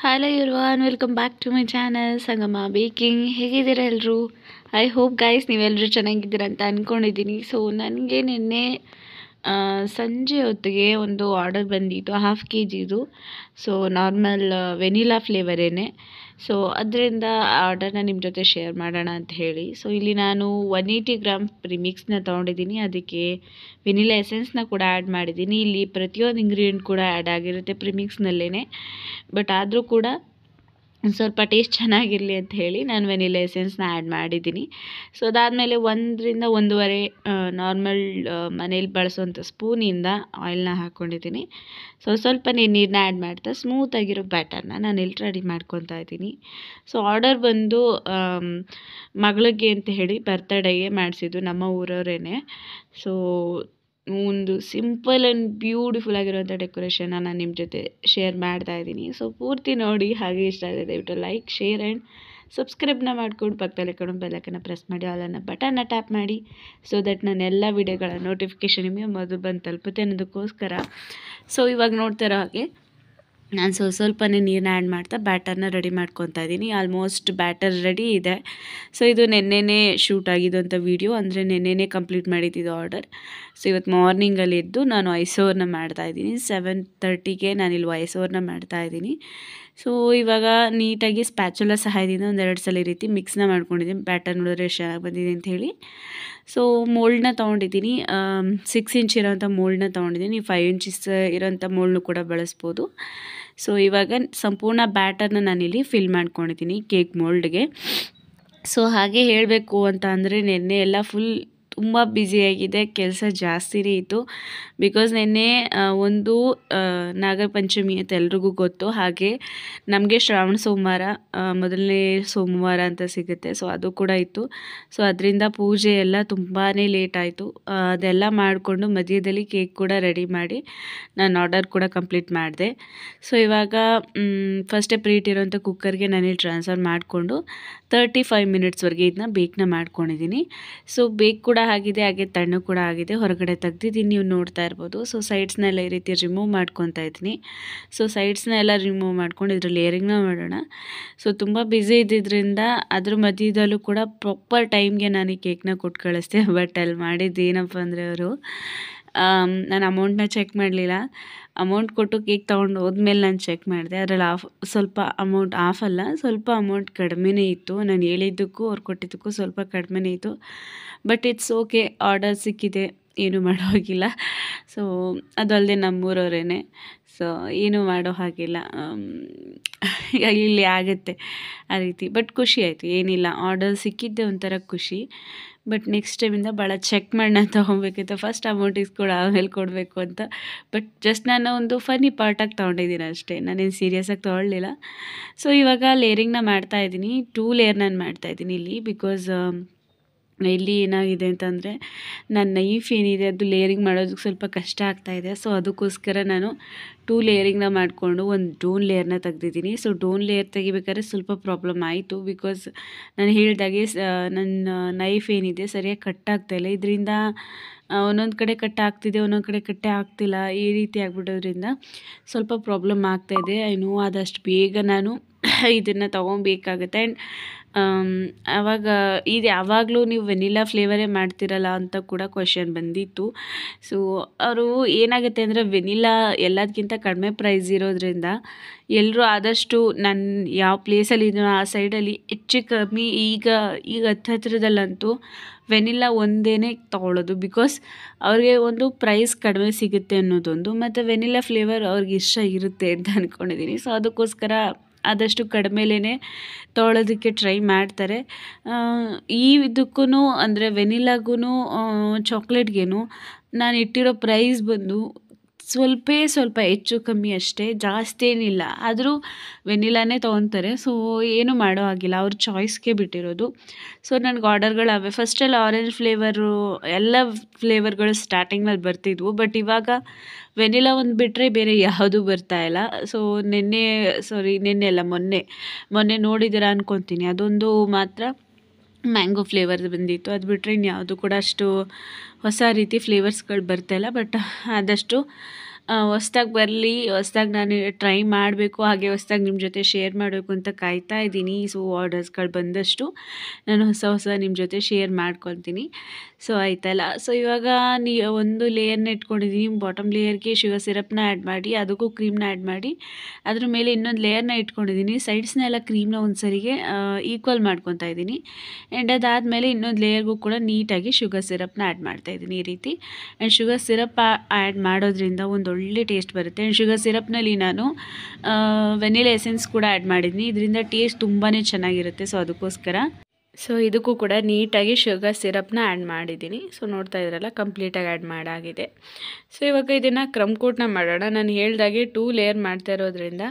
Hello everyone, welcome back to my channel Sangama baking. ಹೇಗಿದ್ದೀರಾ ಎಲ್ಲರೂ? I hope guys ನೀವೆಲ್ಲರೂ ಚೆನ್ನಾಗಿದ್ದೀರಾ ಅಂತ ಅಂದ್ಕೊಂಡಿದ್ದೀನಿ. ಸೊ ನನಗೆ ನಿನ್ನೆ ಸಂಜೆ ಹೊತ್ತಿಗೆ ಒಂದು ಆರ್ಡರ್ ಬಂದಿತ್ತು, 1/2 kgದು. ಸೊ ನಾರ್ಮಲ್ ವೆನಿಲಾ ಫ್ಲೇವರೇನೆ. ಸೊ ಅದರಿಂದ ಆರ್ಡರ್ನ ನಿಮ್ಮ ಜೊತೆ ಶೇರ್ ಮಾಡೋಣ ಅಂತ ಹೇಳಿ. ಸೊ ಇಲ್ಲಿ ನಾನು 180 ಗ್ರಾಮ್ ಪ್ರಿಮಿಕ್ಸ್ನ ತೊಗೊಂಡಿದ್ದೀನಿ. ಅದಕ್ಕೆ ವೆನಿಲಾ ಎಸೆನ್ಸ್ನ ಕೂಡ ಆ್ಯಡ್ ಮಾಡಿದ್ದೀನಿ. ಇಲ್ಲಿ ಪ್ರತಿಯೊಂದು ಇಂಗ್ರೀಡಿಯೆಂಟ್ ಕೂಡ ಆ್ಯಡ್ ಆಗಿರುತ್ತೆ ಪ್ರಿಮಿಕ್ಸ್ನಲ್ಲೇ. ಬಟ್ ಆದರೂ ಕೂಡ ಒಂದು ಸ್ವಲ್ಪ ಟೇಸ್ಟ್ ಚೆನ್ನಾಗಿರಲಿ ಅಂತ ಹೇಳಿ ನಾನು ವೆನಿಲಾ ಎಸೆನ್ಸ್ನ ಆ್ಯಡ್ ಮಾಡಿದ್ದೀನಿ. ಸೊ ಅದಾದಮೇಲೆ 1-1.5 ನಾರ್ಮಲ್ ಮನೇಲಿ ಬಳಸೋಂಥ ಸ್ಪೂನಿಂದ ಆಯಿಲ್ನ ಹಾಕ್ಕೊಂಡಿದ್ದೀನಿ. ಸೊ ಸ್ವಲ್ಪನೇ ನೀರನ್ನ ಆ್ಯಡ್ ಮಾಡ್ತಾ ಸ್ಮೂತಾಗಿರೋ ಬ್ಯಾಟರ್ನ ನಾನು ಇಲ್ಲಿ ರೆಡಿ ಮಾಡ್ಕೊತಾ ಇದ್ದೀನಿ. ಸೊ ಆರ್ಡರ್ ಬಂದು ಮಗಳಿಗೆ ಅಂತ ಹೇಳಿ ಬರ್ತ್ಡೇಗೆ ಮಾಡಿಸಿದ್ದು, ನಮ್ಮ ಊರವರೇನೆ. ಸೊ ಒಂದು ಸಿಂಪಲ್ ಆ್ಯಂಡ್ ಬ್ಯೂಟಿಫುಲ್ ಆಗಿರುವಂಥ ಡೆಕೋರೇಷನ್ನ ನಾನು ನಿಮ್ಮ ಜೊತೆ ಶೇರ್ ಮಾಡ್ತಾ ಇದ್ದೀನಿ. ಸೊ ಪೂರ್ತಿ ನೋಡಿ, ಹಾಗೆ ಇಷ್ಟ ಆಗಿದೆ ದಯವಿಟ್ಟು ಲೈಕ್, ಶೇರ್ ಆ್ಯಂಡ್ ಸಬ್ಸ್ಕ್ರೈಬ್ನ ಮಾಡ್ಕೊಂಡು ಪಕ್ಕದಲ್ಲಿ ಕಡೆ ಬೆಲ್ಲೈಕನ್ನ ಪ್ರೆಸ್ ಮಾಡಿ, ಆಲನ್ನು ಬಟನ್ನ ಟ್ಯಾಪ್ ಮಾಡಿ. ಸೊ ದಟ್ ನನ್ನ ಎಲ್ಲ ವೀಡಿಯೋಗಳ ನೋಟಿಫಿಕೇಷನ್ ನಿಮಗೆ ಮೊದಲು ಬಂದು ತಲುಪುತ್ತೆ ಅನ್ನೋದಕ್ಕೋಸ್ಕರ. ಸೊ ಇವಾಗ ನೋಡ್ತಾ ಇರೋ ಹಾಗೆ ನಾನು ಸ್ವಲ್ಪನೇ ನೀರನ್ನ ಆ್ಯಡ್ ಮಾಡ್ತಾ ಬ್ಯಾಟರ್ನ ರೆಡಿ ಮಾಡ್ಕೊತಾ ಇದ್ದೀನಿ. ಆಲ್ಮೋಸ್ಟ್ ಬ್ಯಾಟರ್ ರೆಡಿ ಇದೆ. ಸೊ ಇದು ನೆನ್ನೆನೇ ಶೂಟ್ ಆಗಿದ್ದಂಥ ವೀಡಿಯೋ, ಅಂದರೆ ನೆನ್ನೆನೇ ಕಂಪ್ಲೀಟ್ ಮಾಡಿದ್ದು ಆರ್ಡರ್. ಸೊ ಇವತ್ತು ಮಾರ್ನಿಂಗಲ್ಲಿ ಎದ್ದು ನಾನು ವಾಯ್ಸ್ ಓವರ್ನ ಮಾಡ್ತಾಯಿದ್ದೀನಿ. 7:30ಗೆ ನಾನಿಲ್ಲಿ ವಾಯ್ಸ್ ಓವರ್ನ ಮಾಡ್ತಾಯಿದ್ದೀನಿ. ಸೊ ಇವಾಗ ನೀಟಾಗಿ ಸ್ಪ್ಯಾಚುಲಾ ಸಹಾಯದಿಂದ 2 ಸಲ ಈ ರೀತಿ ಮಿಕ್ಸ್ನ ಮಾಡ್ಕೊಂಡಿದ್ದೀನಿ. ಬ್ಯಾಟರ್ ನೋಡಿದ್ರೆ ಎಷ್ಟು ಚೆನ್ನಾಗಿ ಬಂದಿದೆ ಅಂಥೇಳಿ. ಸೊ ಮೋಲ್ಡ್ನ ತೊಗೊಂಡಿದ್ದೀನಿ, 6 ಇಂಚ್ ಇರೋಂಥ ಮೋಲ್ಡ್ನ ತೊಗೊಂಡಿದ್ದೀನಿ. 5 ಇಂಚಸ್ ಇರೋಂಥ ಮೋಲ್ಡ್ನು ಕೂಡ ಬಳಸ್ಬೋದು. ಸೊ ಇವಾಗ ಸಂಪೂರ್ಣ ಬ್ಯಾಟರ್ನ ನಾನಿಲ್ಲಿ ಫಿಲ್ ಮಾಡ್ಕೊಂಡಿದ್ದೀನಿ ಕೇಕ್ ಮೋಲ್ಡ್ಗೆ. ಸೊ ಹಾಗೆ ಹೇಳಬೇಕು ಅಂತ ಅಂದರೆ ನೆನ್ನೆ ಎಲ್ಲ ಫುಲ್ ತುಂಬ ಬ್ಯುಸಿಯಾಗಿದೆ, ಕೆಲಸ ಜಾಸ್ತಿನೇ ಇತ್ತು. ಬಿಕಾಸ್ ನೆನ್ನೆ ಒಂದು ನಾಗರ ಪಂಚಮಿ ಅಂತ ಎಲ್ರಿಗೂ ಗೊತ್ತು. ಹಾಗೆ ನಮಗೆ ಶ್ರಾವಣ ಸೋಮವಾರ ಮೊದಲನೇ ಸೋಮವಾರ ಅಂತ ಸಿಗುತ್ತೆ. ಸೊ ಅದು ಕೂಡ ಇತ್ತು. ಸೊ ಅದರಿಂದ ಪೂಜೆ ಎಲ್ಲ ತುಂಬಾ ಲೇಟ್ ಆಯಿತು. ಅದೆಲ್ಲ ಮಾಡಿಕೊಂಡು ಮಧ್ಯದಲ್ಲಿ ಕೇಕ್ ಕೂಡ ರೆಡಿ ಮಾಡಿ ನಾನು ಆರ್ಡರ್ ಕೂಡ ಕಂಪ್ಲೀಟ್ ಮಾಡಿದೆ. ಸೊ ಇವಾಗ ಫಸ್ಟೇ ಪ್ರೀಟ್ ಇರೋಂಥ ಕುಕ್ಕರ್ಗೆ ನಾನಿಲ್ಲಿ ಟ್ರಾನ್ಸ್ಫರ್ ಮಾಡಿಕೊಂಡು 35 ಮಿನಿಟ್ಸ್ವರೆಗೆ ಇದನ್ನ ಬೇಕ್ನ ಮಾಡ್ಕೊಂಡಿದ್ದೀನಿ. ಸೊ ಬೇಕ್ ಕೂಡ ಆಗಿದೆ, ಹಾಗೆ ತಣ್ಣು ಕೂಡ ಆಗಿದೆ. ಹೊರಗಡೆ ತೆಗ್ದಿದ್ದೀನಿ, ನೀವು ನೋಡ್ತಾ ಇರ್ಬೋದು. ಸೊ ಸೈಡ್ಸ್ನೆಲ್ಲ ಈ ರೀತಿ ರಿಮೂವ್ ಮಾಡ್ಕೊತಾ ಇದ್ದೀನಿ. ಸೊ ಸೈಡ್ಸ್ನ ಎಲ್ಲ ರಿಮೂವ್ ಮಾಡ್ಕೊಂಡು ಇದ್ರ ಲೇಯರಿಂಗ್ನ ಮಾಡೋಣ. ಸೊ ತುಂಬ ಬ್ಯುಸಿ ಇದ್ದಿದ್ದರಿಂದ ಅದ್ರ ಮಧ್ಯದಲ್ಲೂ ಕೂಡ ಪ್ರಾಪರ್ ಟೈಮ್ಗೆ ನಾನು ಈ ಕೇಕ್ನ ಕೊಟ್ಟು ಕಳಿಸ್ದೆ. ಬಟ್ ಅಲ್ಲಿ ಮಾಡಿದ್ದು ಏನಪ್ಪ ಅಂದರೆ ಅವರು ನಾನು ಅಮೌಂಟ್ನ ಚೆಕ್ ಮಾಡಲಿಲ್ಲ. ಅಮೌಂಟ್ ಕೊಟ್ಟು ಕೇಕ್ ತೊಗೊಂಡು ಹೋದ್ಮೇಲೆ ನಾನು ಚೆಕ್ ಮಾಡಿದೆ. ಅದರಲ್ಲಿ ಸ್ವಲ್ಪ ಅಮೌಂಟ್ ಅಲ್ಲ, ಸ್ವಲ್ಪ ಅಮೌಂಟ್ ಕಡಿಮೆನೇ ಇತ್ತು. ನಾನು ಹೇಳಿದ್ದಕ್ಕೂ ಅವ್ರು ಕೊಟ್ಟಿದ್ದಕ್ಕೂ ಸ್ವಲ್ಪ ಕಡಿಮೆನೇ ಇತ್ತು. ಬಟ್ ಇಟ್ಸ್ ಓಕೆ, ಆರ್ಡರ್ ಸಿಕ್ಕಿದೆ, ಏನೂ ಮಾಡೋ ಹಾಗಿಲ್ಲ. ಸೊ ಅದಲ್ಲದೆ ನಮ್ಮೂರವರೇನೆ, ಸೊ ಏನೂ ಮಾಡೋ ಹಾಗಿಲ್ಲ, ಇಲ್ಲಿ ಆಗುತ್ತೆ ಆ ರೀತಿ. ಬಟ್ ಖುಷಿ ಆಯಿತು, ಏನಿಲ್ಲ, ಆರ್ಡರ್ ಸಿಕ್ಕಿದ್ದೆ ಒಂಥರ ಖುಷಿ. ಬಟ್ ನೆಕ್ಸ್ಟ್ ಟೈಮಿಂದ ಭಾಳ ಚೆಕ್ ಮಾಡಿ ನಾನು ತೊಗೊಬೇಕಿತ್ತು. ಫಸ್ಟ್ ಅಮೌಂಟ್ ಇಸ್ಕೊಂಡು ಆಮೇಲೆ ಕೊಡಬೇಕು ಅಂತ. ಬಟ್ ಜಸ್ಟ್ ನಾನು ಒಂದು ಫನ್ನಿ ಪಾರ್ಟಾಗಿ ತೊಗೊಂಡಿದ್ದೀನಿ ಅಷ್ಟೇ, ನಾನೇನು ಸೀರಿಯಸ್ಸಾಗಿ ತೊಗೊಳ್ಳಿಲ್ಲ. ಸೊ ಇವಾಗ ಲೇಯರಿಂಗ್ನ ಮಾಡ್ತಾಯಿದ್ದೀನಿ. 2 ಲೇಯರ್ ನಾನು ಮಾಡ್ತಾಯಿದ್ದೀನಿ ಇಲ್ಲಿ. ಬಿಕಾಸ್ ಇಲ್ಲಿ ಏನಾಗಿದೆ ಅಂತಂದರೆ ನನ್ನ ನೈಫ್ ಏನಿದೆ ಅದು ಲೇಯರಿಂಗ್ ಮಾಡೋದಕ್ಕೆ ಸ್ವಲ್ಪ ಕಷ್ಟ ಆಗ್ತಾಯಿದೆ. ಸೊ ಅದಕ್ಕೋಸ್ಕರ ನಾನು 2 ಲೇಯರಿಂಗ್ನ ಮಾಡಿಕೊಂಡು ಒಂದು ಡೋನ್ ಲೇಯರ್ನ ತೆಗ್ದಿದ್ದೀನಿ. ಸೊ ಡೋನ್ ಲೇಯರ್ ತೆಗಿಬೇಕಾದ್ರೆ ಸ್ವಲ್ಪ ಪ್ರಾಬ್ಲಮ್ ಆಯಿತು. ಬಿಕಾಸ್ ನಾನು ಹೇಳಿದಾಗೆ ನನ್ನ ನೈಫ್ ಏನಿದೆ ಸರಿಯಾಗಿ ಕಟ್ ಆಗ್ತಾಯಿಲ್ಲ. ಇದರಿಂದ ಒಂದೊಂದು ಕಡೆ ಕಟ್ ಆಗ್ತಿದೆ, ಒಂದೊಂದು ಕಡೆ ಕಟ್ಟೆ ಆಗ್ತಿಲ್ಲ. ಈ ರೀತಿ ಆಗಿಬಿಡೋದ್ರಿಂದ ಸ್ವಲ್ಪ ಪ್ರಾಬ್ಲಮ್ ಆಗ್ತಾಯಿದೆ. ಆದಷ್ಟು ಬೇಗ ನಾನು ಇದನ್ನು ತೊಗೊಬೇಕಾಗುತ್ತೆ. ಆ್ಯಂಡ್ ಆವಾಗ ಇದು ಯಾವಾಗಲೂ ನೀವು ವೆನಿಲಾ ಫ್ಲೇವರೇ ಮಾಡ್ತಿರಲ್ಲ ಅಂತ ಕೂಡ ಕ್ವೆಶ್ಚನ್ ಬಂದಿತ್ತು. ಸೊ ಅವರು ಏನಾಗುತ್ತೆ ಅಂದರೆ ವೆನಿಲಾ ಎಲ್ಲದಕ್ಕಿಂತ ಕಡಿಮೆ ಪ್ರೈಸ್ ಇರೋದ್ರಿಂದ ಎಲ್ಲರೂ ಆದಷ್ಟು ನಾನು ಯಾವ ಪ್ಲೇಸಲ್ಲಿ ಇದನ್ನು ಆ ಸೈಡಲ್ಲಿ ಹೆಚ್ಚು ಕಮ್ಮಿ ಈಗ ಹತ್ತಿರದಲ್ಲಂತೂ ವೆನಿಲಾ ಒಂದೇ ತೊಗೊಳ್ಳೋದು. ಬಿಕಾಸ್ ಅವ್ರಿಗೆ ಒಂದು ಪ್ರೈಸ್ ಕಡಿಮೆ ಸಿಗುತ್ತೆ ಅನ್ನೋದೊಂದು, ಮತ್ತು ವೆನಿಲಾ ಫ್ಲೇವರ್ ಅವ್ರಿಗೆ ಇಷ್ಟ ಇರುತ್ತೆ ಅಂತ ಅಂದ್ಕೊಂಡಿದ್ದೀನಿ. ಸೊ ಅದಕ್ಕೋಸ್ಕರ ಆದಷ್ಟು ಕಡಿಮೆಲೇ ತೊಗೊಳೋದಕ್ಕೆ ಟ್ರೈ ಮಾಡ್ತಾರೆ. ಇದಕ್ಕೂ ಅಂದರೆ ವೆನಿಲಾಗೂ ಚಾಕ್ಲೇಟ್ಗೇನು ನಾನು ಇಟ್ಟಿರೋ ಪ್ರೈಸ್ ಬಂದು ಸ್ವಲ್ಪ ಹೆಚ್ಚು ಕಮ್ಮಿ ಅಷ್ಟೇ, ಜಾಸ್ತಿ ಏನಿಲ್ಲ. ಆದರೂ ವೆನಿಲಾನೇ ತೊಗೊತಾರೆ. ಸೊ ಏನೂ ಮಾಡೋ ಹಾಗಿಲ್ಲ, ಅವ್ರ ಚಾಯ್ಸ್ಗೆ ಬಿಟ್ಟಿರೋದು. ಸೊ ನನಗೆ ಆರ್ಡರ್ಗಳವೆ. ಫಸ್ಟೆಲ್ಲ ಆರೆಂಜ್ ಫ್ಲೇವರು ಎಲ್ಲ ಫ್ಲೇವರ್ಗಳು ಸ್ಟಾರ್ಟಿಂಗ್ನಲ್ಲಿ ಬರ್ತಿದ್ವು. ಬಟ್ ಇವಾಗ ವೆನಿಲಾ ಒಂದು ಬಿಟ್ಟರೆ ಬೇರೆ ಯಾವುದೂ ಬರ್ತಾಯಿಲ್ಲ. ಸೊ ನಿನ್ನೆ ಅಲ್ಲ, ಮೊನ್ನೆ ನೋಡಿದ್ದೀರಾ ಅನ್ಕೊತೀನಿ, ಅದೊಂದು ಮಾತ್ರ ಮ್ಯಾಂಗೋ ಫ್ಲೇವರ್ದು ಬಂದಿತ್ತು. ಅದು ಬಿಟ್ಟರೆ ಇನ್ಯಾವುದು ಕೂಡ ಅಷ್ಟು ಹೊಸ ರೀತಿ ಫ್ಲೇವರ್ಸ್ಗಳು ಬರ್ತಾಯಿಲ್ಲ. ಬಟ್ ಆದಷ್ಟು ಹೊಸ್ದಾಗಿ ಬರಲಿ, ಹೊಸ್ದಾಗಿ ನಾನು ಟ್ರೈ ಮಾಡಬೇಕು, ಹಾಗೆ ಹೊಸ್ದಾಗಿ ನಿಮ್ಮ ಜೊತೆ ಶೇರ್ ಮಾಡಬೇಕು ಅಂತ ಕಾಯ್ತಾ ಇದ್ದೀನಿ. ಸೊ ಆರ್ಡರ್ಸ್ಗಳು ಬಂದಷ್ಟು ನಾನು ಹೊಸ ನಿಮ್ಮ ಜೊತೆ ಶೇರ್ ಮಾಡ್ಕೊತೀನಿ. ಸೊ ಆಯ್ತಲ್ಲ. ಸೊ ಇವಾಗ ಒಂದು ಲೇಯರ್ನ ಇಟ್ಕೊಂಡಿದ್ದೀನಿ. ಬಾಟಮ್ ಲೇಯರ್ಗೆ ಶುಗರ್ ಸಿರಪ್ನ ಆ್ಯಡ್ ಮಾಡಿ, ಅದಕ್ಕೂ ಕ್ರೀಮ್ನ ಆ್ಯಡ್ ಮಾಡಿ, ಅದ್ರ ಮೇಲೆ ಇನ್ನೊಂದು ಲೇಯರ್ನ ಇಟ್ಕೊಂಡಿದ್ದೀನಿ. ಸೈಡ್ಸ್ನೆಲ್ಲ ಕ್ರೀಮ್ನ ಒಂದು ಸರಿಗೆ ಈಕ್ವಲ್ ಮಾಡ್ಕೊತಾ ಇದ್ದೀನಿ. ಆ್ಯಂಡ್ ಅದಾದಮೇಲೆ ಇನ್ನೊಂದು ಲೇಯರ್ಗೂ ಕೂಡ ನೀಟಾಗಿ ಶುಗರ್ ಸಿರಪ್ನ ಆ್ಯಡ್ ಮಾಡ್ತಾಯಿದ್ದೀನಿ ಈ ರೀತಿ. ಆ್ಯಂಡ್ ಶುಗರ್ ಸಿರಪ್ ಆ್ಯಡ್ ಮಾಡೋದ್ರಿಂದ ಒಂದು ಒಳ್ಳೆ ಟೇಸ್ಟ್ ಬರುತ್ತೆ. ಆ್ಯಂಡ್ ಶುಗರ್ ಸಿರಪ್ನಲ್ಲಿ ನಾನು ವೆನಿಲಾ ಎಸೆನ್ಸ್ ಕೂಡ ಆ್ಯಡ್ ಮಾಡಿದ್ದೀನಿ. ಇದರಿಂದ ಟೇಸ್ಟ್ ತುಂಬಾ ಚೆನ್ನಾಗಿರುತ್ತೆ. ಸೊ ಅದಕ್ಕೋಸ್ಕರ ಇದಕ್ಕೂ ಕೂಡ ನೀಟಾಗಿ ಶುಗರ್ ಸಿರಪ್ನ ಆ್ಯಡ್ ಮಾಡಿದ್ದೀನಿ. ಸೊ ನೋಡ್ತಾ ಇದ್ರಲ್ಲ, ಕಂಪ್ಲೀಟಾಗಿ ಆ್ಯಡ್ ಮಾಡಾಗಿದೆ. ಸೊ ಇವಾಗ ಇದನ್ನು ಕ್ರಮ್ ಕೋಟ್ನ ಮಾಡೋಣ. ನಾನು ಹೇಳ್ದಾಗೆ 2 ಲೇಯರ್ ಮಾಡ್ತಾ ಇರೋದ್ರಿಂದ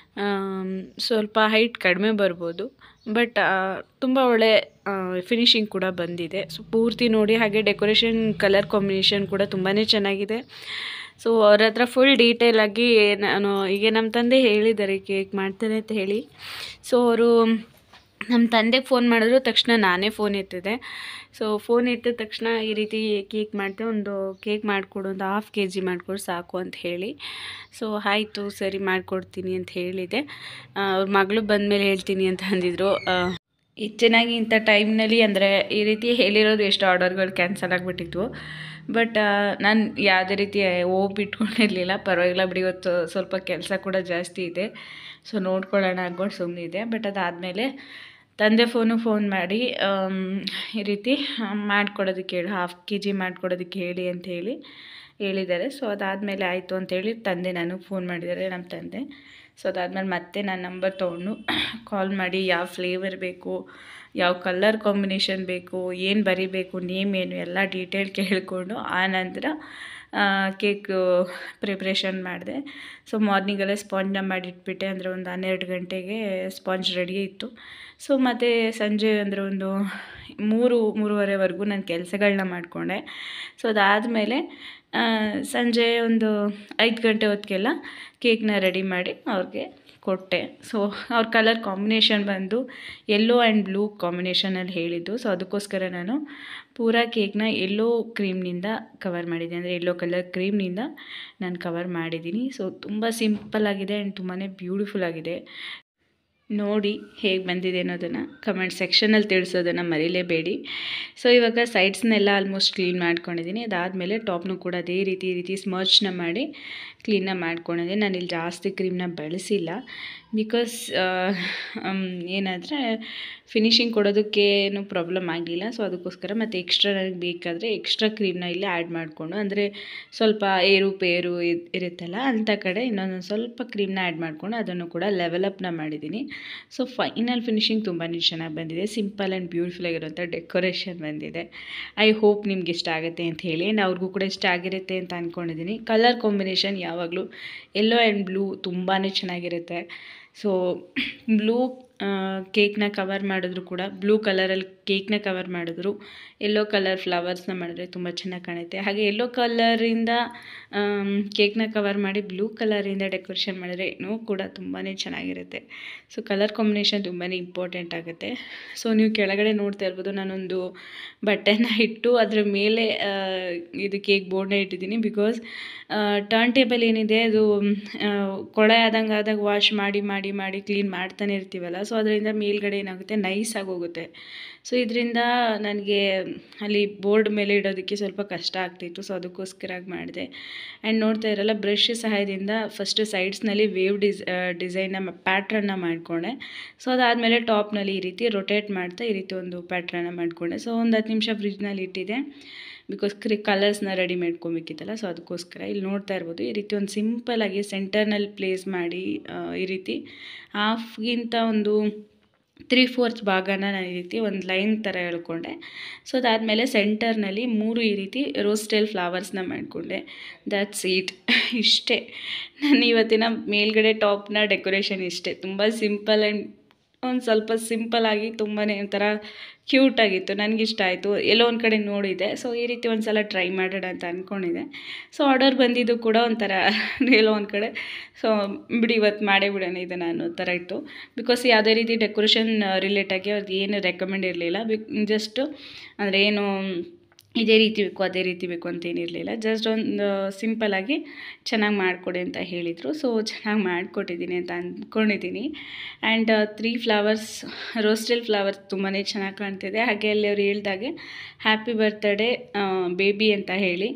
ಸ್ವಲ್ಪ ಹೈಟ್ ಕಡಿಮೆ ಬರ್ಬೋದು, ಬಟ್ ತುಂಬ ಒಳ್ಳೆ ಫಿನಿಶಿಂಗ್ ಕೂಡ ಬಂದಿದೆ. ಸೊ ಪೂರ್ತಿ ನೋಡಿ. ಹಾಗೆ ಡೆಕೋರೇಷನ್ ಕಲರ್ ಕಾಂಬಿನೇಷನ್ ಕೂಡ ತುಂಬಾ ಚೆನ್ನಾಗಿದೆ. ಸೊ ಅವ್ರ ಹತ್ರ ಫುಲ್ ಡೀಟೇಲಾಗಿ ನಾನು ಈಗ ನಮ್ಮ ತಂದೆ ಹೇಳಿದ್ದಾರೆ ಕೇಕ್ ಮಾಡ್ತಾರೆ ಅಂತ ಹೇಳಿ. ಸೊ ಅವರು ನಮ್ಮ ತಂದೆಗೆ ಫೋನ್ ಮಾಡಿದ್ರು ತಕ್ಷಣ ನಾನೇ ಫೋನ್ ಎತ್ತಿದೆ. ಸೊ ಫೋನ್ ಎತ್ತಿದ ತಕ್ಷಣ ಈ ರೀತಿ ಕೇಕ್ ಮಾಡ್ತೆ, ಒಂದು ಕೇಕ್ ಮಾಡಿಕೊಡು, ಒಂದು 1/2 kg ಮಾಡಿಕೊಡು ಸಾಕು ಅಂತ ಹೇಳಿ. ಸೊ ಆಯಿತು ಸರಿ ಮಾಡಿಕೊಡ್ತೀನಿ ಅಂತ ಹೇಳಿದೆ. ಅವ್ರ ಮಗಳು ಬಂದಮೇಲೆ ಹೇಳ್ತೀನಿ ಅಂತ ಅಂದಿದ್ರು. ಚೆನ್ನಾಗಿ ಇಂಥ ಟೈಮ್ನಲ್ಲಿ ಅಂದರೆ ಈ ರೀತಿ ಹೇಳಿರೋದು ಎಷ್ಟು ಆರ್ಡರ್ಗಳು ಕ್ಯಾನ್ಸಲ್ ಆಗಿಬಿಟ್ಟಿದ್ವು. ಬಟ್ ನಾನು ಯಾವುದೇ ರೀತಿ ಬಿಟ್ಕೊಂಡಿರಲಿಲ್ಲ. ಪರವಾಗಿಲ್ಲ ಬಿಡಿ, ಇವತ್ತು ಸ್ವಲ್ಪ ಕೆಲಸ ಕೂಡ ಜಾಸ್ತಿ ಇದೆ, ಸೊ ನೋಡ್ಕೊಳ್ಳೋಣ ಅಂದ್ಕೊಂಡು ಸುಮ್ಮನಿದೆ. ಬಟ್ ಅದಾದಮೇಲೆ ತಂದೆ ಫೋನ್ ಮಾಡಿ ಈ ರೀತಿ ಮಾಡಿಕೊಡೋದಕ್ಕೆ ಹೇಳಿ, 1/2 kg ಮಾಡಿಕೊಡೋದಕ್ಕೆ ಹೇಳಿ ಅಂತ ಹೇಳಿದ್ದಾರೆ. ಸೊ ಅದಾದಮೇಲೆ ಆಯಿತು ಅಂತೇಳಿ ತಂದೆ ನನಗೆ ಫೋನ್ ಮಾಡಿದ್ದಾರೆ, ನಮ್ಮ ತಂದೆ. ಸೊ ಅದಾದಮೇಲೆ ಮತ್ತೆ ನಾನು ನಂಬರ್ ತೊಗೊಂಡು ಕಾಲ್ ಮಾಡಿ ಯಾವ ಫ್ಲೇವರ್ ಬೇಕು, ಯಾವ ಕಲರ್ ಕಾಂಬಿನೇಷನ್ ಬೇಕು, ಏನು ಬರೀಬೇಕು, ನೇಮ್ ಏನು, ಎಲ್ಲ ಡೀಟೇಲ್ ಕೇಳಿಕೊಂಡು ಆನಂತರ ಕೇಕು ಪ್ರಿಪ್ರೇಷನ್ ಮಾಡಿದೆ. ಸೊ ಮಾರ್ನಿಂಗಲ್ಲೇ ಸ್ಪಾಂಜ್ನ ಮಾಡಿಟ್ಬಿಟ್ಟೆ. ಅಂದರೆ ಒಂದು 12 ಗಂಟೆಗೆ ಸ್ಪಾಂಜ್ ರೆಡಿ ಇತ್ತು. ಸೊ ಮತ್ತು ಸಂಜೆ ಅಂದರೆ ಒಂದು 3-3:30ವರೆಗೂ ನಾನು ಕೆಲಸಗಳನ್ನ ಮಾಡಿಕೊಂಡೆ. ಸೊ ಅದಾದಮೇಲೆ ಸಂಜೆ ಒಂದು 5 ಗಂಟೆ ಹೊತ್ತಿಗೆಲ್ಲ ಕೇಕ್ನ ರೆಡಿ ಮಾಡಿ ಅವ್ರಿಗೆ ಕೊಟ್ಟೆ. ಸೊ ಅವ್ರ ಕಲರ್ ಕಾಂಬಿನೇಷನ್ ಬಂದು ಯೆಲ್ಲೋ ಆ್ಯಂಡ್ ಬ್ಲೂ ಕಾಂಬಿನೇಷನಲ್ಲಿ ಹೇಳಿದ್ದು. ಸೊ ಅದಕ್ಕೋಸ್ಕರ ನಾನು ಪೂರಾ ಕೇಕ್ನ ಯೆಲ್ಲೋ ಕ್ರೀಮ್ನಿಂದ ಕವರ್ ಮಾಡಿದ್ದೀನಿ, ಅಂದರೆ ಯೆಲ್ಲೋ ಕಲರ್ ಕ್ರೀಮ್ನಿಂದ ನಾನು ಕವರ್ ಮಾಡಿದ್ದೀನಿ. ಸೊ ತುಂಬ ಸಿಂಪಲ್ಲಾಗಿದೆ ಆ್ಯಂಡ್ ತುಂಬಾ ಬ್ಯೂಟಿಫುಲ್ ಆಗಿದೆ. ನೋಡಿ ಹೇಗೆ ಬಂದಿದೆ ಅನ್ನೋದನ್ನು ಕಮೆಂಟ್ ಸೆಕ್ಷನಲ್ಲಿ ತಿಳಿಸೋದನ್ನು ಮರೀಲೇಬೇಡಿ. ಸೊ ಇವಾಗ ಸೈಡ್ಸ್ನೆಲ್ಲ ಆಲ್ಮೋಸ್ಟ್ ಕ್ಲೀನ್ ಮಾಡ್ಕೊಂಡಿದ್ದೀನಿ. ಅದಾದಮೇಲೆ ಟಾಪ್ನು ಕೂಡ ಅದೇ ರೀತಿ ಸ್ಮರ್ಚ್ನ ಮಾಡಿ ಕ್ಲೀನಾಗಿ ಮಾಡ್ಕೊಂಡಿದ್ದೀನಿ. ನಾನಿಲ್ಲಿ ಜಾಸ್ತಿ ಕ್ರೀಮ್ನ ಬಳಸಿಲ್ಲ, ಬಿಕಾಸ್ ಏನಾದರೆ ಫಿನಿಶಿಂಗ್ ಕೊಡೋದಕ್ಕೇನು ಪ್ರಾಬ್ಲಮ್ ಆಗಿಲ್ಲ. ಸೊ ಅದಕ್ಕೋಸ್ಕರ ಮತ್ತು ಎಕ್ಸ್ಟ್ರಾ ನನಗೆ ಬೇಕಾದರೆ ಎಕ್ಸ್ಟ್ರಾ ಕ್ರೀಮ್ನ ಇಲ್ಲಿ ಆ್ಯಡ್ ಮಾಡಿಕೊಂಡು, ಅಂದರೆ ಸ್ವಲ್ಪ ಏರುಪೇರು ಇರುತ್ತಲ್ಲ ಅಂಥ ಕಡೆ ಇನ್ನೊಂದು ಸ್ವಲ್ಪ ಕ್ರೀಮ್ನ ಆ್ಯಡ್ ಮಾಡಿಕೊಂಡು ಅದನ್ನು ಕೂಡ ಲೆವೆಲಪ್ನ ಮಾಡಿದ್ದೀನಿ. ಸೊ ಫೈನಲ್ ಫಿನಿಶಿಂಗ್ ತುಂಬಾ ಚೆನ್ನಾಗಿ ಬಂದಿದೆ. ಸಿಂಪಲ್ ಆ್ಯಂಡ್ ಬ್ಯೂಟಿಫುಲ್ ಆಗಿರುವಂಥ ಡೆಕೋರೇಷನ್ ಬಂದಿದೆ. ಐ ಹೋಪ್ ನಿಮ್ಗೆ ಇಷ್ಟ ಆಗುತ್ತೆ ಅಂತ ಹೇಳಿ, ಆ್ಯಂಡ್ ಅವ್ರಿಗೂ ಕೂಡ ಇಷ್ಟ ಆಗಿರುತ್ತೆ ಅಂತ ಅಂದ್ಕೊಂಡಿದ್ದೀನಿ. ಕಲರ್ ಕಾಂಬಿನೇಷನ್ ಯಾವಾಗಲೂ ಯೆಲ್ಲೋ ಆ್ಯಂಡ್ ಬ್ಲೂ ತುಂಬಾ ಚೆನ್ನಾಗಿರುತ್ತೆ. ಸೊ ಬ್ಲೂ ಕೇಕ್ನ ಕವರ್ ಮಾಡಿದ್ರು ಕೂಡ, ಬ್ಲೂ ಕಲರಲ್ಲಿ ಕೇಕ್ನ ಕವರ್ ಮಾಡಿದ್ರು, ಯೆಲ್ಲೋ ಕಲರ್ ಫ್ಲವರ್ಸ್ನ ಮಾಡಿದ್ರೆ ತುಂಬ ಚೆನ್ನಾಗಿ ಕಾಣುತ್ತೆ. ಹಾಗೆ ಯೆಲ್ಲೋ ಕಲರಿಂದ ಕೇಕ್ನ ಕವರ್ ಮಾಡಿ ಬ್ಲೂ ಕಲರಿಂದ ಡೆಕೋರೇಷನ್ ಮಾಡಿದ್ರೆ ಇನ್ನೂ ಕೂಡ ತುಂಬಾ ಚೆನ್ನಾಗಿರುತ್ತೆ. ಸೊ ಕಲರ್ ಕಾಂಬಿನೇಷನ್ ತುಂಬಾ ಇಂಪಾರ್ಟೆಂಟ್ ಆಗುತ್ತೆ. ಸೊ ನೀವು ಕೆಳಗಡೆ ನೋಡ್ತಾ ಇರ್ಬೋದು, ನಾನೊಂದು ಬಟ್ಟೆನ ಇಟ್ಟು ಅದ್ರ ಮೇಲೆ ಇದು ಕೇಕ್ ಬೋರ್ಡ್ನ ಇಟ್ಟಿದ್ದೀನಿ. ಬಿಕಾಸ್ ಟರ್ನ್ ಟೇಬಲ್ ಏನಿದೆ ಅದು ಕೊಳೆ ಆದಾಗ ವಾಶ್ ಮಾಡಿ ಕ್ಲೀನ್ ಮಾಡ್ತಾನೆ ಇರ್ತೀವಲ್ಲ, ಸೊ ಅದರಿಂದ ಮೇಲ್ಗಡೆ ಏನಾಗುತ್ತೆ, ನೈಸ್ ಆಗೋಗುತ್ತೆ. ಸೊ ಇದರಿಂದ ನನಗೆ ಅಲ್ಲಿ ಬೋರ್ಡ್ ಮೇಲೆ ಇಡೋದಕ್ಕೆ ಸ್ವಲ್ಪ ಕಷ್ಟ ಆಗ್ತಿತ್ತು. ಸೊ ಅದಕ್ಕೋಸ್ಕರ ಮಾಡಿದೆ. ಆ್ಯಂಡ್ ನೋಡ್ತಾ ಇರಲ್ಲ, ಬ್ರಷ್ ಸಹಾಯದಿಂದ ಫಸ್ಟು ಸೈಡ್ಸ್ನಲ್ಲಿ ವೇವ್ ಡಿಸೈನ್ನ ಪ್ಯಾಟ್ರನ್ನ ಮಾಡಿಕೊಂಡೆ. ಸೊ ಅದಾದಮೇಲೆ ಟಾಪ್ನಲ್ಲಿ ಈ ರೀತಿ ರೊಟೇಟ್ ಮಾಡ್ತಾ ಈ ರೀತಿ ಒಂದು ಪ್ಯಾಟ್ರನ್ನ ಮಾಡಿಕೊಂಡೆ. ಸೊ ಒಂದು 10 ನಿಮಿಷ ಫ್ರಿಜ್ನಲ್ಲಿ ಇಟ್ಟಿದೆ, ಬಿಕಾಸ್ ಕಲರ್ಸ್ನ ರೆಡಿ ಮಾಡ್ಕೊಬೇಕಿತ್ತಲ್ಲ. ಸೊ ಅದಕ್ಕೋಸ್ಕರ ಇಲ್ಲಿ ನೋಡ್ತಾ ಇರ್ಬೋದು, ಈ ರೀತಿ ಒಂದು ಸಿಂಪಲ್ಲಾಗಿ ಸೆಂಟರ್ನಲ್ಲಿ ಪ್ಲೇಸ್ ಮಾಡಿ ಈ ರೀತಿ ಹಾಫ್ಗಿಂತ ಒಂದು 3/4 ಭಾಗನ ನಾನು ಈ ರೀತಿ ಒಂದು ಲೈನ್ ಥರ ಎಳ್ಕೊಂಡೆ. ಸೊ ಅದಾದಮೇಲೆ ಸೆಂಟರ್ನಲ್ಲಿ 3 ಈ ರೀತಿ ರೋಸ್ ಸ್ಟೈಲ್ ಫ್ಲವರ್ಸ್ನ ಮಾಡಿಕೊಂಡೆ. That's it. ಇಷ್ಟೇ ನಾನು ಇವತ್ತಿನ ಮೇಲ್ಗಡೆ ಟಾಪ್ನ ಡೆಕೋರೇಷನ್ ಇಷ್ಟೇ. ತುಂಬ ಸಿಂಪಲ್ ಆ್ಯಂಡ್ ಒಂದು ಸ್ವಲ್ಪ ಸಿಂಪಲ್ಲಾಗಿ ತುಂಬಾ ಒಂಥರ ಕ್ಯೂಟಾಗಿತ್ತು, ನನಗಿಷ್ಟ ಆಯಿತು. ಎಲ್ಲೋ ಒಂದು ಕಡೆ ನೋಡಿದೆ, ಸೊ ಈ ರೀತಿ ಒಂದು ಸಲ ಟ್ರೈ ಮಾಡೋಣ ಅಂತ ಅಂದ್ಕೊಂಡಿದ್ದೆ. ಸೊ ಆರ್ಡರ್ ಬಂದಿದ್ದು ಕೂಡ ಒಂಥರ ಎಲ್ಲೋ ಒಂದು ಕಡೆ, ಸೊ ಬಿಡಿ ಇವತ್ತು ಮಾಡೇ ಬಿಡೋಣ ಇದನ್ನು ಅನ್ನೋ ಥರ ಇತ್ತು. ಬಿಕಾಸ್ ಯಾವುದೇ ರೀತಿ ಡೆಕೋರೇಷನ್ ರಿಲೇಟಾಗಿ ಅವ್ರದ್ದು ಏನು ರೆಕಮೆಂಡ್ ಇರಲಿಲ್ಲ. ಜಸ್ಟು ಅಂದರೆ ಏನು ಇದೇ ರೀತಿ ಬೇಕು ಅದೇ ರೀತಿ ಬೇಕು ಅಂತೇನಿರಲಿಲ್ಲ. ಜಸ್ಟ್ ಒಂದು ಸಿಂಪಲ್ಲಾಗಿ ಚೆನ್ನಾಗಿ ಮಾಡಿಕೊಡಿ ಅಂತ ಹೇಳಿದರು. ಸೊ ಚೆನ್ನಾಗಿ ಮಾಡಿಕೊಟ್ಟಿದ್ದೀನಿ ಅಂತ ಅಂದ್ಕೊಂಡಿದ್ದೀನಿ. ಆ್ಯಂಡ್ 3 ಫ್ಲವರ್ಸ್, ರೋಸ್ಟೆಡ್ ಫ್ಲವರ್ಸ್ ತುಂಬಾ ಚೆನ್ನಾಗಿ ಕಾಣ್ತಿದೆ. ಹಾಗೆ ಅಲ್ಲಿ ಅವ್ರು ಹೇಳ್ದಾಗೆ ಹ್ಯಾಪಿ ಬರ್ತ್ಡೇ ಬೇಬಿ ಅಂತ ಹೇಳಿ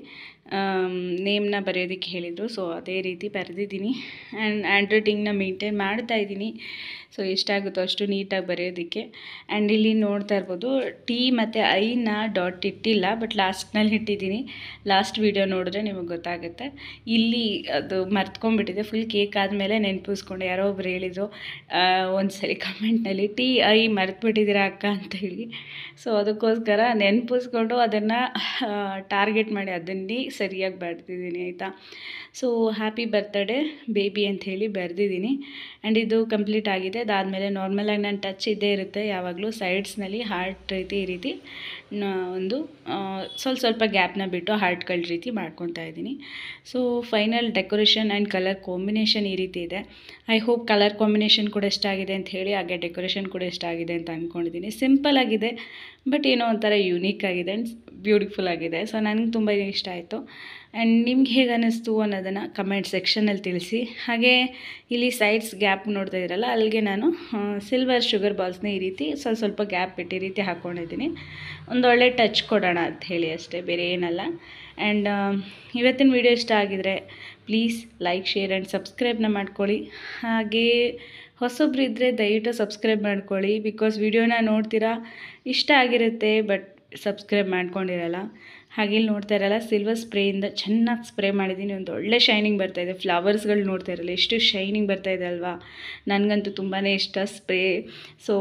ನೇಮ್ನ ಬರೆಯೋದಕ್ಕೆ ಹೇಳಿದರು. ಸೊ ಅದೇ ರೀತಿ ಬರೆದಿದ್ದೀನಿ. ಆ್ಯಂಡ್ ಹ್ಯಾಂಡ್ ರೈಟಿಂಗ್ನ ಮೇಂಟೈನ್ ಮಾಡ್ತಾಯಿದ್ದೀನಿ. ಸೊ ಎಷ್ಟಾಗುತ್ತೋ ಅಷ್ಟು ನೀಟಾಗಿ ಬರೆಯೋದಕ್ಕೆ. ಆ್ಯಂಡ್ ಇಲ್ಲಿ ನೋಡ್ತಾ ಇರ್ಬೋದು, ಟಿ ಮತ್ತು ಐನ ಡಾಟ್ ಇಟ್ಟಿಲ್ಲ, ಬಟ್ ಲಾಸ್ಟ್ನಲ್ಲಿ ಇಟ್ಟಿದ್ದೀನಿ. ಲಾಸ್ಟ್ ವೀಡಿಯೋ ನೋಡಿದ್ರೆ ನಿಮಗೆ ಗೊತ್ತಾಗುತ್ತೆ. ಇಲ್ಲಿ ಅದು ಮರ್ತ್ಕೊಂಡ್ಬಿಟ್ಟಿದೆ. ಫುಲ್ ಕೇಕ್ ಆದಮೇಲೆ ನೆನಪಿಸ್ಕೊಂಡೆ. ಯಾರೋ ಒಬ್ರು ಹೇಳಿದರು ಒಂದ್ಸಲಿ ಕಮೆಂಟ್ನಲ್ಲಿ, ಟಿ ಐ ಮರೆತುಬಿಟ್ಟಿದ್ದೀರಾ ಅಕ್ಕ ಅಂತ ಹೇಳಿ. ಸೊ ಅದಕ್ಕೋಸ್ಕರ ನೆನಪಿಸ್ಕೊಂಡು ಅದನ್ನು ಟಾರ್ಗೆಟ್ ಮಾಡಿ ಅದನ್ನೇ ಸರಿಯಾಗಿ ಬರೆದಿದ್ದೀನಿ ಆಯಿತಾ. ಸೊ ಹ್ಯಾಪಿ ಬರ್ತ್ಡೇ ಬೇಬಿ ಅಂತ ಹೇಳಿ ಬರೆದಿದ್ದೀನಿ. ಆ್ಯಂಡ್ ಇದು ಕಂಪ್ಲೀಟ್ ಆಗಿದೆ. ಅದಾದಮೇಲೆ ನಾರ್ಮಲಾಗಿ ನನ್ನ ಟಚ್ ಇದ್ದೇ ಇರುತ್ತೆ ಯಾವಾಗಲೂ. ಸೈಡ್ಸ್ನಲ್ಲಿ ಹಾರ್ಟ್ ರೀತಿ ಈ ರೀತಿ ಒಂದು ಸ್ವಲ್ಪ ಗ್ಯಾಪ್ನ ಬಿಟ್ಟು ಹಾರ್ಟ್ಗಳ ರೀತಿ ಮಾಡ್ಕೊತಾ ಇದ್ದೀನಿ. So final decoration and colour combination ಈ ರೀತಿ ಇದೆ. ಐ ಹೋಪ್ ಕಲರ್ ಕಾಂಬಿನೇಷನ್ ಕೂಡ ಇಷ್ಟ ಆಗಿದೆ ಅಂತ ಹೇಳಿ, ಹಾಗೆ ಡೆಕೋರೇಷನ್ ಕೂಡ ಇಷ್ಟ ಆಗಿದೆ ಅಂತ ಅಂದ್ಕೊಂಡಿದ್ದೀನಿ. ಸಿಂಪಲ್ ಆಗಿದೆ, ಬಟ್ ಏನೋ ಒಂಥರ ಯೂನಿಕ್ ಆಗಿದೆ ಆ್ಯಂಡ್ ಬ್ಯೂಟಿಫುಲ್ ಆಗಿದೆ. ಸೊ ನನಗೆ ತುಂಬ ಇಷ್ಟ ಆಯಿತು. ಆ್ಯಂಡ್ ನಿಮ್ಗೆ ಹೇಗೆ ಅನ್ನಿಸ್ತು ಅನ್ನೋದನ್ನು ಕಮೆಂಟ್ ಸೆಕ್ಷನಲ್ಲಿ ತಿಳಿಸಿ. ಹಾಗೆ ಇಲ್ಲಿ ಸೈಡ್ಸ್ ಗ್ಯಾಪ್ ನೋಡ್ತಾ ಇದ್ದೀರಲ್ಲ, ಅಲ್ಲಿಗೆ ನಾನು ಸಿಲ್ವರ್ ಶುಗರ್ ಬಾಲ್ಸ್ನ ಈ ರೀತಿ ಸ್ವಲ್ಪ ಗ್ಯಾಪ್ ಬಿಟ್ಟು ಈ ರೀತಿ ಹಾಕ್ಕೊಂಡಿದ್ದೀನಿ. ಒಂದೊಳ್ಳೆ ಟಚ್ ಕೊಡೋಣ ಅಂತ ಹೇಳಿ ಅಷ್ಟೇ, ಬೇರೆ ಏನಲ್ಲ. ಆ್ಯಂಡ್ ಇವತ್ತಿನ ವಿಡಿಯೋ ಇಷ್ಟ ಆಗಿದರೆ ಪ್ಲೀಸ್ ಲೈಕ್, ಶೇರ್ ಆ್ಯಂಡ್ ಸಬ್ಸ್ಕ್ರೈಬ್ನ ಮಾಡ್ಕೊಳ್ಳಿ. ಹಾಗೆ ಹೊಸೊಬ್ರು ಇದ್ದರೆ ದಯವಿಟ್ಟು ಸಬ್ಸ್ಕ್ರೈಬ್ ಮಾಡ್ಕೊಳ್ಳಿ. ಬಿಕಾಸ್ ವಿಡಿಯೋನ ನೋಡ್ತೀರಾ, ಇಷ್ಟ ಆಗಿರುತ್ತೆ, ಬಟ್ ಸಬ್ಸ್ಕ್ರೈಬ್ ಮಾಡ್ಕೊಂಡಿರಲ್ಲ. ಹಾಗೆ ಇಲ್ಲಿ ನೋಡ್ತಾ ಇರಲ್ಲ, ಸಿಲ್ವರ್ ಸ್ಪ್ರೇಯಿಂದ ಚೆನ್ನಾಗಿ ಸ್ಪ್ರೇ ಮಾಡಿದ್ದೀನಿ. ಒಂದು ಒಳ್ಳೆ ಶೈನಿಂಗ್ ಬರ್ತಾಯಿದೆ. ಫ್ಲವರ್ಸ್ಗಳು ನೋಡ್ತಾ ಇರಲ್ಲ ಎಷ್ಟು ಶೈನಿಂಗ್ ಬರ್ತಾಯಿದೆ ಅಲ್ವಾ. ನನಗಂತೂ ತುಂಬಾ ಇಷ್ಟ ಸ್ಪ್ರೇ. ಸೊ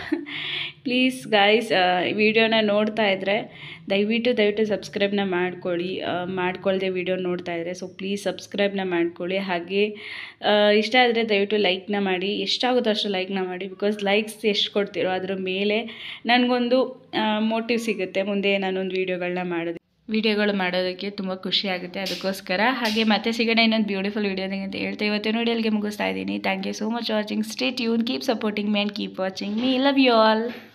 ಪ್ಲೀಸ್ ಗಾಯ್ಸ್, ವಿಡಿಯೋನ ನೋಡ್ತಾ ಇದ್ದರೆ ದಯವಿಟ್ಟು ಸಬ್ಸ್ಕ್ರೈಬ್ನ ಮಾಡ್ಕೊಳ್ಳದೆ ವಿಡಿಯೋ ನೋಡ್ತಾ ಇದ್ದರೆ. ಸೊ ಪ್ಲೀಸ್ ಸಬ್ಸ್ಕ್ರೈಬ್ನ ಮಾಡ್ಕೊಳ್ಳಿ. ಹಾಗೆ ಇಷ್ಟ ಆದರೆ ದಯವಿಟ್ಟು ಲೈಕ್ನ ಮಾಡಿ. ಎಷ್ಟಾಗುತ್ತೋ ಅಷ್ಟು ಲೈಕ್ನ ಮಾಡಿ. ಬಿಕಾಸ್ ಲೈಕ್ಸ್ ಎಷ್ಟು ಕೊಡ್ತೀರೋ ಅದ್ರ ಮೇಲೆ ನನಗೊಂದು ಮೋಟಿವ್ ಸಿಗುತ್ತೆ. ಮುಂದೆ ನಾನೊಂದು ವಿಡಿಯೋಗಳು ಮಾಡೋದಕ್ಕೆ ತುಂಬ ಖುಷಿ ಆಗುತ್ತೆ. ಅದಕ್ಕೋಸ್ಕರ ಹಾಗೆ ಮತ್ತೆ ಸಿಗೋಣ ಇನ್ನೊಂದು ಬ್ಯೂಟಿಫುಲ್ ವಿಡಿಯೋದಂಗೆ ಅಂತ ಹೇಳ್ತಾ ಇವತ್ತು ನೋಡಿ ಅಲ್ಲಿಗೆ ಮುಗಿಸ್ತಾ ಇದ್ದೀನಿ. Thank you so much watching. Stay tune, keep supporting me and keep watching me. Love you all.